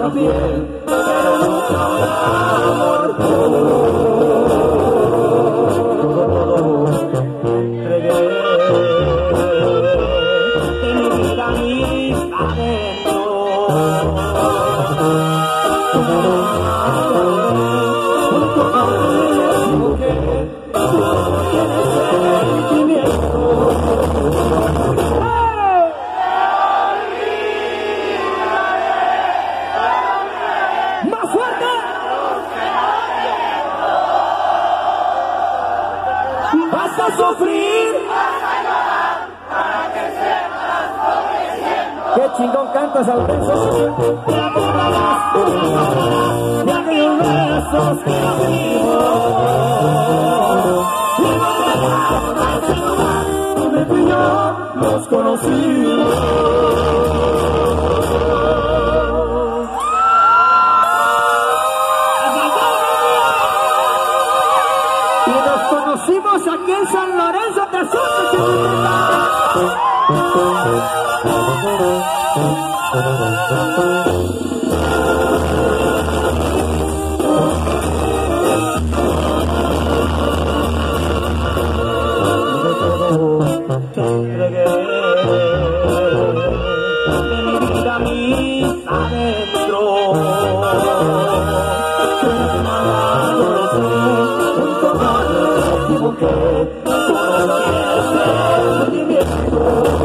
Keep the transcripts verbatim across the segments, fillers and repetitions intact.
otra piel, pero nunca un amor puro. Entregué de mi vida mis adentro. Junto a él me equivoqué, tú no tienes sentimiento. ¡Más fuerte! Vas a sufrir, vas a llorar, para que sepas lo que siento. ¡Qué chingón cantas, Alfonso! Te acordarás, tú te acordarás de aquellos besos que nos dimos. Y volverás a ese lugar donde tú y yo nos conocimos. Y nos conocimos aquí en San Lorenzo de Asuntos. Te entregué de mi vida mis adentro. Yo lo sé, junto a él me equivoqué, tú no tienes sentimiento.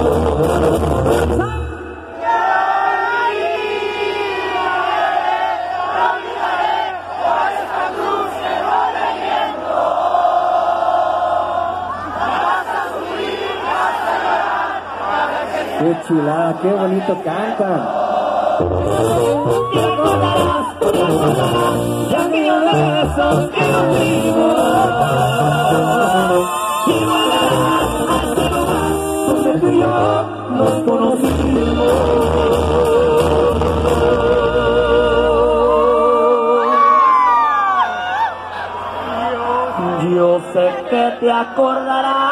Qué chulada, qué bonito cantan. Y recordarás, recordarás de aquellos besos que nos dimos. Y volverás a ese lugar donde tú y yo nos conocimos. Yo sé que te acordarás